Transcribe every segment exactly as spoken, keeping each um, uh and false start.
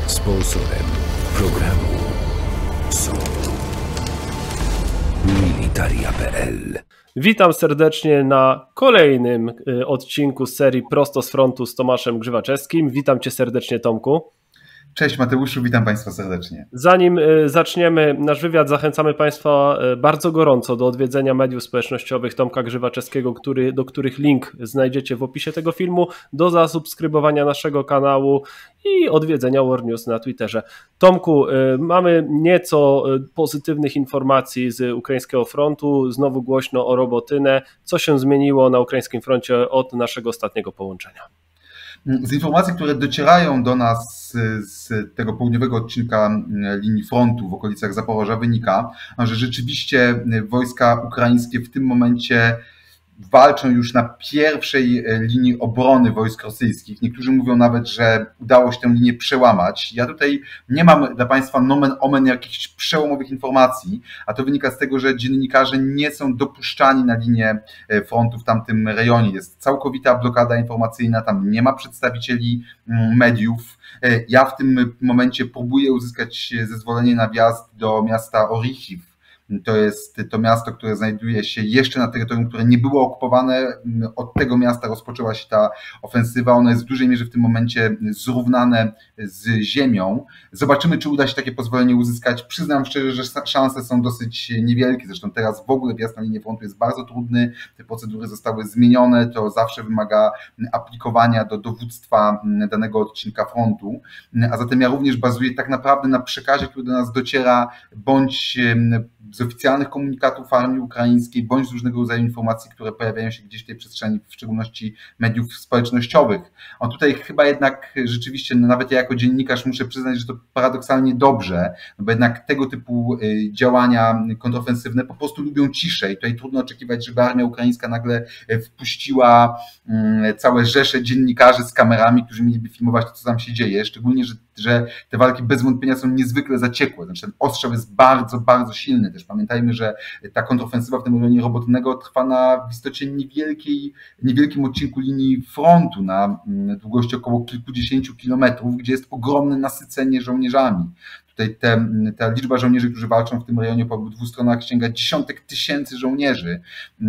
Sponsorem programu są Militaria kropka pe el. Witam serdecznie na kolejnym odcinku z serii Prosto z frontu z Tomaszem Grzywaczewskim. Witam Cię serdecznie, Tomku. Cześć Mateuszu, witam Państwa serdecznie. Zanim zaczniemy nasz wywiad, zachęcamy Państwa bardzo gorąco do odwiedzenia mediów społecznościowych Tomka Grzywaczewskiego, który, do których link znajdziecie w opisie tego filmu, do zasubskrybowania naszego kanału i odwiedzenia War News na Twitterze. Tomku, mamy nieco pozytywnych informacji z ukraińskiego frontu, znowu głośno o Robotynę. Co się zmieniło na ukraińskim froncie od naszego ostatniego połączenia? Z informacji, które docierają do nas z tego południowego odcinka linii frontu w okolicach Zaporoża, wynika, że rzeczywiście wojska ukraińskie w tym momencie walczą już na pierwszej linii obrony wojsk rosyjskich. Niektórzy mówią nawet, że udało się tę linię przełamać. Ja tutaj nie mam dla Państwa nomen omen jakichś przełomowych informacji, a to wynika z tego, że dziennikarze nie są dopuszczani na linię frontu w tamtym rejonie. Jest całkowita blokada informacyjna, tam nie ma przedstawicieli mediów. Ja w tym momencie próbuję uzyskać zezwolenie na wjazd do miasta Orichiv. To jest to miasto, które znajduje się jeszcze na terytorium, które nie było okupowane. Od tego miasta rozpoczęła się ta ofensywa. Ono jest w dużej mierze w tym momencie zrównane z ziemią. Zobaczymy, czy uda się takie pozwolenie uzyskać. Przyznam szczerze, że szanse są dosyć niewielkie. Zresztą teraz w ogóle wjazd na linię frontu jest bardzo trudny. Te procedury zostały zmienione. To zawsze wymaga aplikowania do dowództwa danego odcinka frontu. A zatem ja również bazuję tak naprawdę na przekazie, który do nas dociera, bądź z oficjalnych komunikatów armii ukraińskiej, bądź z różnego rodzaju informacji, które pojawiają się gdzieś w tej przestrzeni, w szczególności mediów społecznościowych. O tutaj chyba jednak rzeczywiście, no nawet ja jako dziennikarz muszę przyznać, że to paradoksalnie dobrze, no bo jednak tego typu działania kontrofensywne po prostu lubią ciszę i tutaj trudno oczekiwać, żeby armia ukraińska nagle wpuściła całe rzesze dziennikarzy z kamerami, którzy mieliby filmować to, co tam się dzieje, szczególnie, że, że te walki bez wątpienia są niezwykle zaciekłe, znaczy ten ostrzał jest bardzo, bardzo silny. Też pamiętajmy, że ta kontrofensywa w tym rejonie Robotynego trwa na w istocie niewielkiej, niewielkim odcinku linii frontu na długości około kilkudziesięciu kilometrów, gdzie jest ogromne nasycenie żołnierzami. Tutaj te, ta liczba żołnierzy, którzy walczą w tym rejonie po obydwu stronach, sięga dziesiątek tysięcy żołnierzy,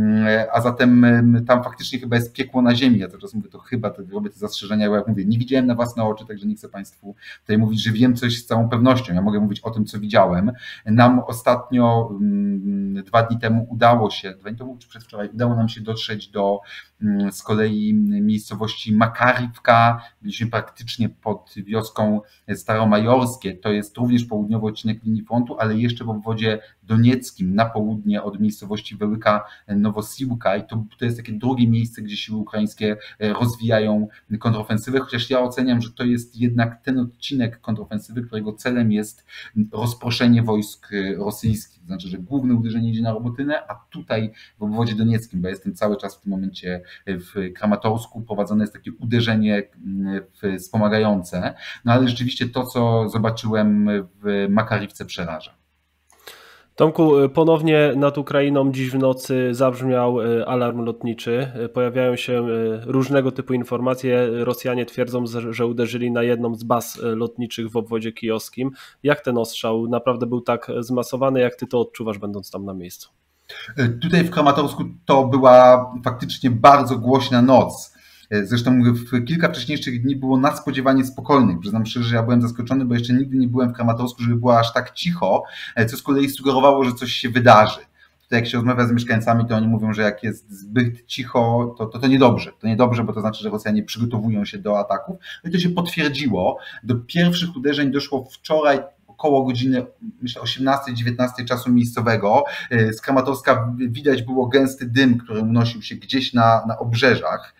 a zatem tam faktycznie chyba jest piekło na ziemi. Ja cały czas mówię to chyba, to robię te zastrzeżenia, bo jak mówię, nie widziałem na własne oczy, także nie chcę Państwu tutaj mówić, że wiem coś z całą pewnością. Ja mogę mówić o tym, co widziałem. Nam ostatnio, dwa dni temu udało się, dwa dni temu czy przedwczoraj, udało nam się dotrzeć do z kolei miejscowości Makarivka. Byliśmy praktycznie pod wioską Staromajorskie. To jest również południowy odcinek linii frontu, ale jeszcze w obwodzie donieckim na południe od miejscowości Wielka Nowosiłka i to, to jest takie drugie miejsce, gdzie siły ukraińskie rozwijają kontrofensywę, chociaż ja oceniam, że to jest jednak ten odcinek kontrofensywy, którego celem jest rozproszenie wojsk rosyjskich, to znaczy, że główne uderzenie idzie na Robotynę, a tutaj w obwodzie donieckim, bo ja jestem cały czas w tym momencie w Kramatorsku, prowadzone jest takie uderzenie wspomagające, no ale rzeczywiście to, co zobaczyłem w Makarivce, przeraża. Tomku, ponownie nad Ukrainą dziś w nocy zabrzmiał alarm lotniczy. Pojawiają się różnego typu informacje. Rosjanie twierdzą, że uderzyli na jedną z baz lotniczych w obwodzie kijowskim. Jak ten ostrzał naprawdę był tak zmasowany? Jak ty to odczuwasz, będąc tam na miejscu? Tutaj w Kramatorsku to była faktycznie bardzo głośna noc. Zresztą w kilka wcześniejszych dni było nadspodziewanie spokojnych. Przyznam szczerze, że ja byłem zaskoczony, bo jeszcze nigdy nie byłem w Kramatorsku, żeby było aż tak cicho, co z kolei sugerowało, że coś się wydarzy. Tutaj jak się rozmawia z mieszkańcami, to oni mówią, że jak jest zbyt cicho, to to, to niedobrze. To niedobrze, bo to znaczy, że Rosjanie przygotowują się do ataków. No i to się potwierdziło. Do pierwszych uderzeń doszło wczoraj około godziny, myślę, osiemnastej dziewiętnastej czasu miejscowego. Z Kramatorska widać było gęsty dym, który unosił się gdzieś na, na obrzeżach.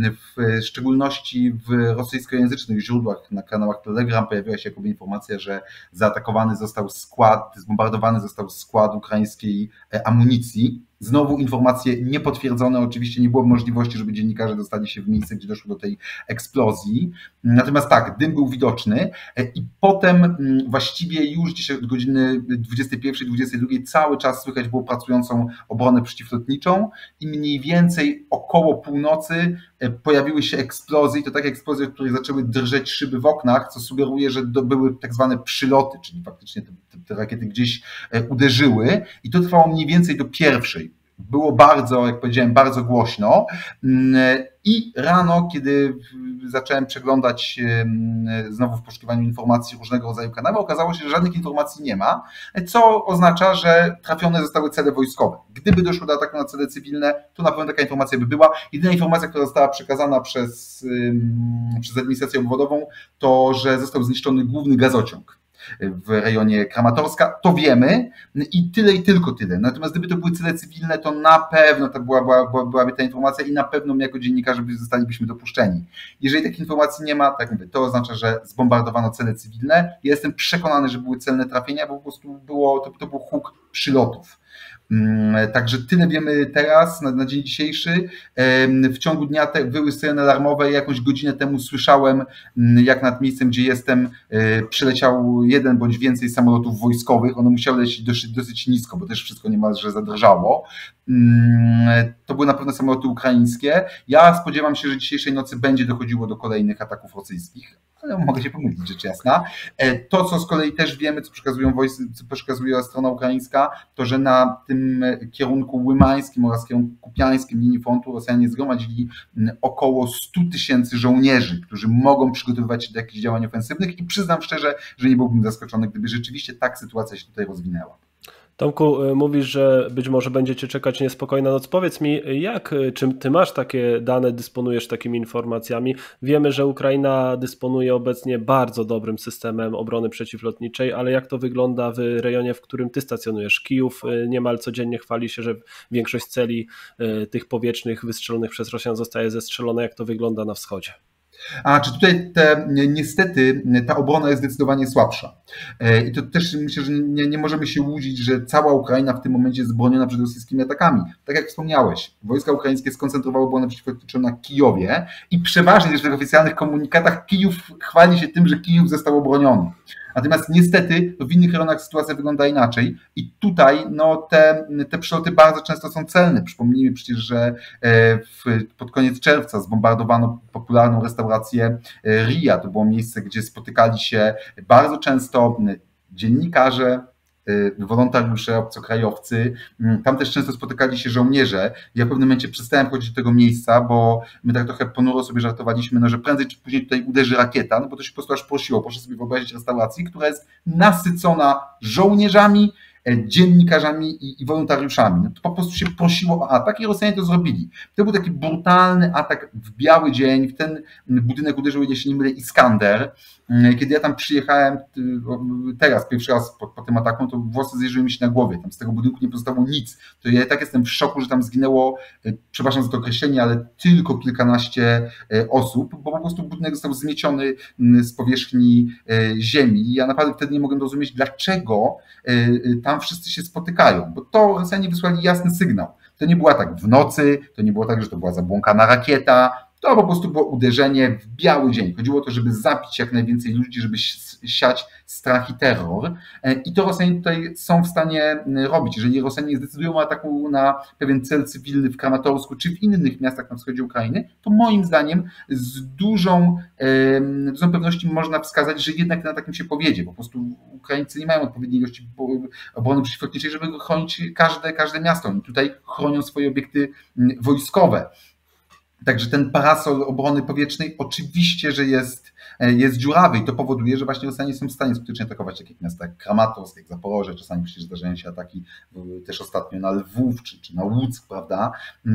W szczególności w rosyjskojęzycznych źródłach na kanałach Telegram pojawiła się jakoby informacja, że zaatakowany został skład, zbombardowany został skład ukraińskiej amunicji. Znowu informacje niepotwierdzone, oczywiście nie było możliwości, żeby dziennikarze dostali się w miejsce, gdzie doszło do tej eksplozji. Natomiast tak, dym był widoczny i potem właściwie już gdzieś od godziny dwudziestej pierwszej dwudziestej drugiej cały czas słychać było pracującą obronę przeciwlotniczą i mniej więcej około północy pojawiły się eksplozje i to takie eksplozje, w których zaczęły drżeć szyby w oknach, co sugeruje, że to były tak zwane przyloty, czyli faktycznie te, te rakiety gdzieś uderzyły i to trwało mniej więcej do pierwszej. Było bardzo, jak powiedziałem, bardzo głośno i rano, kiedy zacząłem przeglądać znowu w poszukiwaniu informacji różnego rodzaju kanały, okazało się, że żadnych informacji nie ma, co oznacza, że trafione zostały cele wojskowe. Gdyby doszło do ataku na cele cywilne, to na pewno taka informacja by była. Jedyna informacja, która została przekazana przez, przez administrację obwodową, to, że został zniszczony główny gazociąg w rejonie Kramatorska, to wiemy i tyle i tylko tyle. Natomiast gdyby to były cele cywilne, to na pewno to była, była, byłaby ta informacja i na pewno my jako dziennikarze zostalibyśmy dopuszczeni. Jeżeli takiej informacji nie ma, tak mówię, to oznacza, że zbombardowano cele cywilne. Ja jestem przekonany, że były celne trafienia, bo po prostu było, to, to był huk przylotów. Także tyle wiemy teraz, na, na dzień dzisiejszy. W ciągu dnia te, były syreny alarmowe. Jakąś godzinę temu słyszałem, jak nad miejscem, gdzie jestem, przyleciał jeden bądź więcej samolotów wojskowych. One musiały lecieć dosyć, dosyć nisko, bo też wszystko niemalże zadrżało. To były na pewno samoloty ukraińskie. Ja spodziewam się, że dzisiejszej nocy będzie dochodziło do kolejnych ataków rosyjskich, ale mogę się pomylić, rzecz jasna. To, co z kolei też wiemy, co przekazują wojska, co przekazuje strona ukraińska, to, że na tym kierunku łymańskim oraz kierunku kupiańskim linii frontu Rosjanie zgromadzili około stu tysięcy żołnierzy, którzy mogą przygotowywać się do jakichś działań ofensywnych i przyznam szczerze, że nie byłbym zaskoczony, gdyby rzeczywiście tak sytuacja się tutaj rozwinęła. Tomku, mówisz, że być może będziecie czekać niespokojna noc. Powiedz mi, jak, czy ty masz takie dane, dysponujesz takimi informacjami? Wiemy, że Ukraina dysponuje obecnie bardzo dobrym systemem obrony przeciwlotniczej, ale jak to wygląda w rejonie, w którym ty stacjonujesz? Kijów niemal codziennie chwali się, że większość celi tych powietrznych wystrzelonych przez Rosjan zostaje zestrzelona. Jak to wygląda na wschodzie? A czy tutaj te, niestety ta obrona jest zdecydowanie słabsza. I to też myślę, że nie, nie możemy się łudzić, że cała Ukraina w tym momencie jest broniona przed rosyjskimi atakami. Tak jak wspomniałeś, wojska ukraińskie skoncentrowały obronę przeciwlotniczą na Kijowie i przeważnie też w oficjalnych komunikatach Kijów chwali się tym, że Kijów został obroniony. Natomiast niestety w innych rejonach sytuacja wygląda inaczej i tutaj no, te, te przyloty bardzo często są celne. Przypomnijmy przecież, że w, pod koniec czerwca zbombardowano popularną restaurację Ria. To było miejsce, gdzie spotykali się bardzo często dziennikarze, wolontariusze, obcokrajowcy. Tam też często spotykali się żołnierze. Ja w pewnym momencie przestałem chodzić do tego miejsca, bo my tak trochę ponuro sobie żartowaliśmy, no, że prędzej czy później tutaj uderzy rakieta, no bo to się po prostu aż prosiło. Proszę sobie wyobrazić restauracji, która jest nasycona żołnierzami, dziennikarzami i, i wolontariuszami. No to po prostu się prosiło o atak i Rosjanie to zrobili. To był taki brutalny atak w biały dzień. W ten budynek uderzył, jeśli nie mylę, Iskander. Kiedy ja tam przyjechałem teraz, pierwszy raz po, po tym ataku, to włosy zjeżyły mi się na głowie. Tam z tego budynku nie pozostało nic. To ja tak jestem w szoku, że tam zginęło, przepraszam za to określenie, ale tylko kilkanaście osób, bo po prostu budynek został zmieciony z powierzchni ziemi. I ja naprawdę wtedy nie mogłem zrozumieć, dlaczego tam wszyscy się spotykają, bo to Rosjanie wysłali jasny sygnał. To nie było tak w nocy, to nie było tak, że to była zabłąkana rakieta, to po prostu było uderzenie w biały dzień. Chodziło o to, żeby zabić jak najwięcej ludzi, żeby siać strach i terror. I to Rosjanie tutaj są w stanie robić. Jeżeli Rosjanie zdecydują o ataku na pewien cel cywilny w Kramatorsku czy w innych miastach na wschodzie Ukrainy, to moim zdaniem z dużą, dużą pewnością można wskazać, że jednak ten atak im się powiedzie. Po prostu Ukraińcy nie mają odpowiedniej ilości obrony przeciwlotniczej, żeby chronić każde, każde miasto. Oni tutaj chronią swoje obiekty wojskowe. Także ten parasol obrony powietrznej oczywiście, że jest, jest dziurawy i to powoduje, że właśnie Rosjanie są w stanie skutecznie atakować takie miasta jak Kramatorsk, jak Zaporoże, czasami przecież zdarzają się ataki też ostatnio na Lwów czy, czy na Łuck, prawda?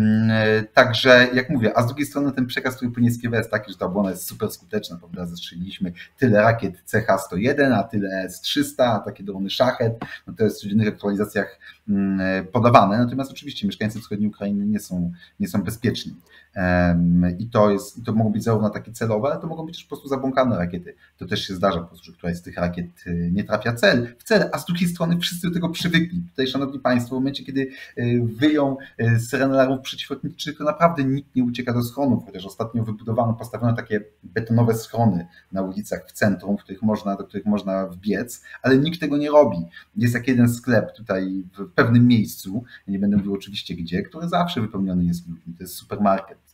Także jak mówię, a z drugiej strony ten przekaz, który płynie z Kijowa jest taki, że ta obrona jest super skuteczna, prawda? Zestrzeliliśmy tyle rakiet C H sto jeden, a tyle S trzysta, a takie drony Szachet, no to jest w codziennych aktualizacjach podawane, natomiast oczywiście mieszkańcy wschodniej Ukrainy nie są, nie są bezpieczni. I to, jest, i to mogą być zarówno takie celowe, ale to mogą być też po prostu zabłąkane rakiety. To też się zdarza po prostu, że któraś z tych rakiet nie trafia cel, w cel, a z drugiej strony wszyscy do tego przywykli. Tutaj, szanowni państwo, w momencie, kiedy wyją syreny alarmów przeciwlotniczych, to naprawdę nikt nie ucieka do schronów, chociaż ostatnio wybudowano, postawiono takie betonowe schrony na ulicach w centrum, w których można, do których można wbiec, ale nikt tego nie robi. Jest jak jeden sklep tutaj w pewnym miejscu, nie będę mówił oczywiście gdzie, który zawsze wypełniony jest ludźmi. To jest supermarket.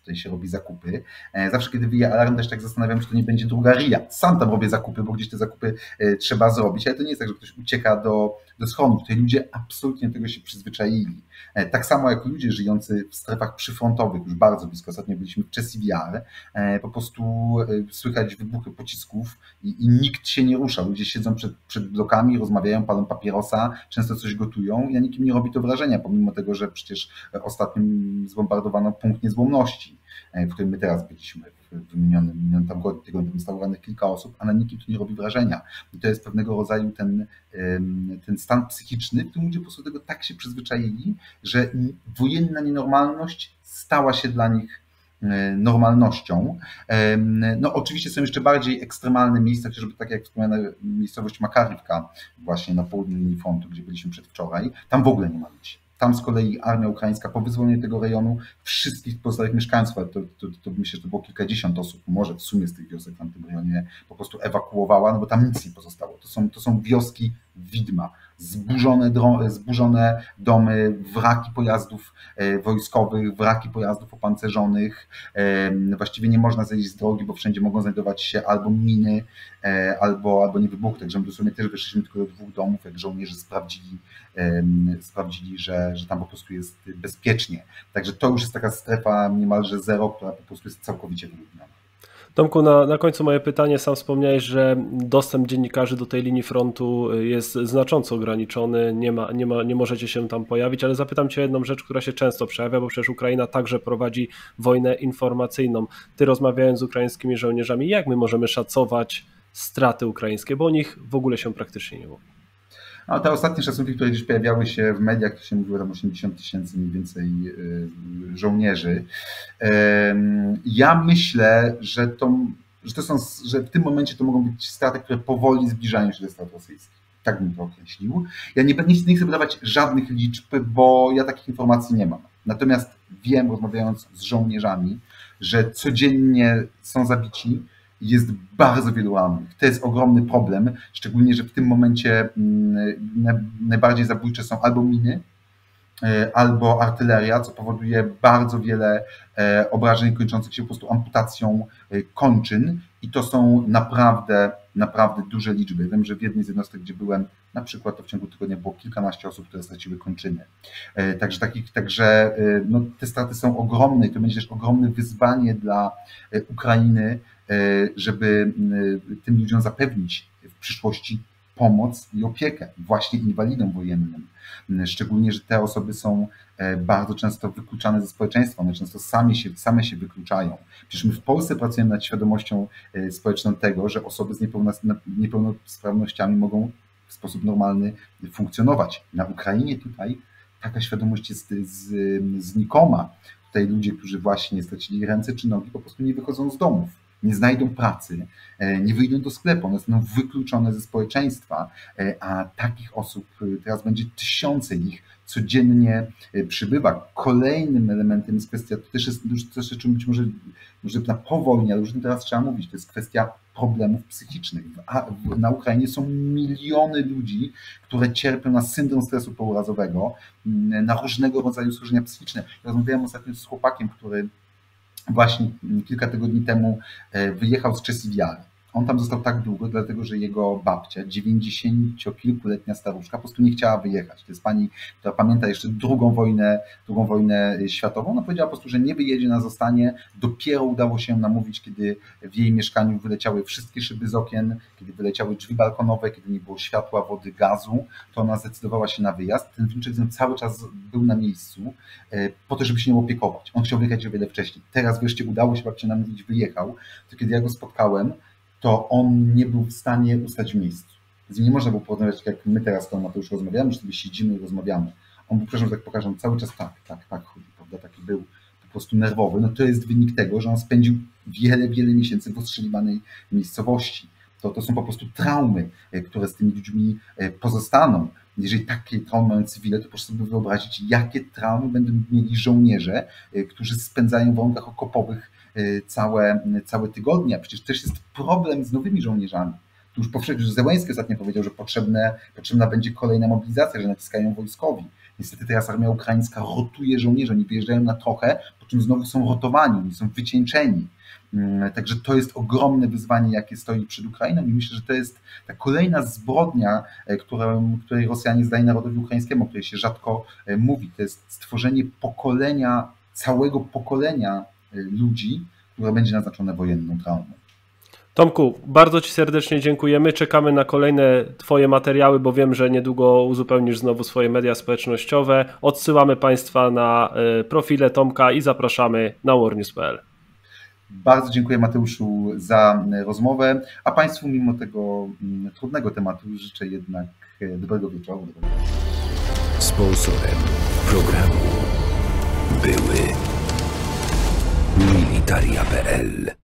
tutaj się robi zakupy. Zawsze kiedy wyje alarm, też tak zastanawiam się, czy to nie będzie druga R I A. Sam tam robię zakupy, bo gdzieś te zakupy trzeba zrobić, ale to nie jest tak, że ktoś ucieka do, do schronu. Tutaj ludzie absolutnie do tego się przyzwyczaili. Tak samo jak ludzie żyjący w strefach przyfrontowych, już bardzo blisko, ostatnio byliśmy w Czesiwiar, po prostu słychać wybuchy pocisków i, i nikt się nie rusza. Ludzie siedzą przed, przed blokami, rozmawiają, palą papierosa, często coś gotują i na nikim nie robi to wrażenia, pomimo tego, że przecież ostatnio zbombardowano punkt niezłomności, w którym my teraz byliśmy, w minionym, minionym tam tygodniu zostało rannych kilka osób, a na nikim to nie robi wrażenia. I to jest pewnego rodzaju ten, ten stan psychiczny, w którym ludzie po prostu do tego tak się przyzwyczaili, że wojenna nienormalność stała się dla nich normalnością. No oczywiście są jeszcze bardziej ekstremalne miejsca, chociażby tak jak wspomniana miejscowość Makarivka właśnie na południu linii frontu, gdzie byliśmy przedwczoraj. Tam w ogóle nie ma ludzi. Tam z kolei armia ukraińska po wyzwoleniu tego rejonu wszystkich pozostałych mieszkańców, ale to, to, to myślę, że to było kilkadziesiąt osób, może w sumie z tych wiosek tam w tym rejonie po prostu ewakuowała, no bo tam nic nie pozostało. To są, to są wioski widma, zburzone, zburzone domy, wraki pojazdów wojskowych, wraki pojazdów opancerzonych. Właściwie nie można zejść z drogi, bo wszędzie mogą znajdować się albo miny, albo, albo nie wybuchy. Także my dosłownie też wyszliśmy tylko do dwóch domów, jak żołnierze sprawdzili, sprawdzili, że, że tam po prostu jest bezpiecznie. Także to już jest taka strefa niemalże zero, która po prostu jest całkowicie wyludniona. Tomku, na, na końcu moje pytanie. Sam wspomniałeś, że dostęp dziennikarzy do tej linii frontu jest znacząco ograniczony, nie, ma, nie, ma, nie możecie się tam pojawić, ale zapytam Cię o jedną rzecz, która się często przejawia, bo przecież Ukraina także prowadzi wojnę informacyjną. Ty, rozmawiając z ukraińskimi żołnierzami, jak my możemy szacować straty ukraińskie, bo o nich w ogóle się praktycznie nie mówi? No, te ostatnie szacunki, które gdzieś pojawiały się w mediach, to się mówiło tam osiemdziesiąt tysięcy mniej więcej żołnierzy. Ja myślę, że to, że to są, że w tym momencie to mogą być straty, które powoli zbliżają się do strat rosyjskich. Tak bym to określił. Ja nie, nie, nie chcę podawać żadnych liczb, bo ja takich informacji nie mam. Natomiast wiem, rozmawiając z żołnierzami, że codziennie są zabici. Jest bardzo wielu rannych. To jest ogromny problem, szczególnie, że w tym momencie najbardziej zabójcze są albo miny, albo artyleria, co powoduje bardzo wiele obrażeń kończących się po prostu amputacją kończyn i to są naprawdę, naprawdę duże liczby. Wiem, że w jednej z jednostek, gdzie byłem, na przykład to w ciągu tygodnia było kilkanaście osób, które straciły kończyny. Także, takich, także no, te straty są ogromne i to będzie też ogromne wyzwanie dla Ukrainy, żeby tym ludziom zapewnić w przyszłości pomoc i opiekę właśnie inwalidom wojennym. Szczególnie, że te osoby są bardzo często wykluczane ze społeczeństwa, one często same się, same się wykluczają. Przecież my w Polsce pracujemy nad świadomością społeczną tego, że osoby z niepełnosprawnościami mogą w sposób normalny funkcjonować. Na Ukrainie tutaj taka świadomość jest z, znikoma. Tutaj ludzie, którzy właśnie stracili ręce czy nogi, po prostu nie wychodzą z domów. Nie znajdą pracy, nie wyjdą do sklepu, one zostaną wykluczone ze społeczeństwa, a takich osób teraz będzie tysiące ich codziennie przybywa. Kolejnym elementem jest kwestia, to też jest już coś, o czym być może, może na po wojnie, ale już teraz trzeba mówić, to jest kwestia problemów psychicznych. Na Ukrainie są miliony ludzi, które cierpią na syndrom stresu pourazowego, na różnego rodzaju schorzenia psychiczne. Rozmawiałem ostatnio z chłopakiem, który właśnie kilka tygodni temu wyjechał z Czesiwiar. On tam został tak długo, dlatego że jego babcia, dziewięćdziesięciokilkuletnia staruszka, po prostu nie chciała wyjechać. To jest pani, która pamięta jeszcze drugą wojnę, drugą wojnę światową. Ona powiedziała po prostu, że nie wyjedzie, na zostanie. Dopiero udało się namówić, kiedy w jej mieszkaniu wyleciały wszystkie szyby z okien, kiedy wyleciały drzwi balkonowe, kiedy nie było światła, wody, gazu, to ona zdecydowała się na wyjazd. Ten wnuczek cały czas był na miejscu po to, żeby się nią opiekować. On chciał wyjechać o wiele wcześniej. Teraz wreszcie udało się babci namówić, wyjechał. To kiedy ja go spotkałem, to on nie był w stanie ustać w miejscu. Z nim nie można było porozmawiać, jak my teraz z Mateusz rozmawiamy, że sobie siedzimy i rozmawiamy. On był, przepraszam, że tak pokażę, cały czas tak, tak, tak chodzi, prawda, taki był po prostu nerwowy. No to jest wynik tego, że on spędził wiele, wiele miesięcy w ostrzeliwanej miejscowości. To, to są po prostu traumy, które z tymi ludźmi pozostaną. Jeżeli takie traumy mają cywile, to proszę sobie wyobrazić, jakie traumy będą mieli żołnierze, którzy spędzają w warunkach okopowych całe, całe tygodnie. Przecież też jest problem z nowymi żołnierzami. Tu już powszechnie, że Zełenski ostatnio powiedział, że potrzebne, potrzebna będzie kolejna mobilizacja, że naciskają wojskowi. Niestety teraz armia ukraińska rotuje żołnierzy, oni wyjeżdżają na trochę, po czym znowu są rotowani, oni są wycieńczeni. Także to jest ogromne wyzwanie, jakie stoi przed Ukrainą i myślę, że to jest ta kolejna zbrodnia, którą, której Rosjanie zdają narodowi ukraińskiemu, o której się rzadko mówi. To jest stworzenie pokolenia, całego pokolenia ludzi, które będzie naznaczone wojenną traumą. Tomku, bardzo Ci serdecznie dziękujemy. Czekamy na kolejne Twoje materiały, bo wiem, że niedługo uzupełnisz znowu swoje media społecznościowe. Odsyłamy Państwa na profile Tomka i zapraszamy na warnews kropka p l. Bardzo dziękuję Mateuszu za rozmowę, a Państwu mimo tego trudnego tematu życzę jednak dobrego wieczoru. Sponsorem programu były Militaria kropka p l.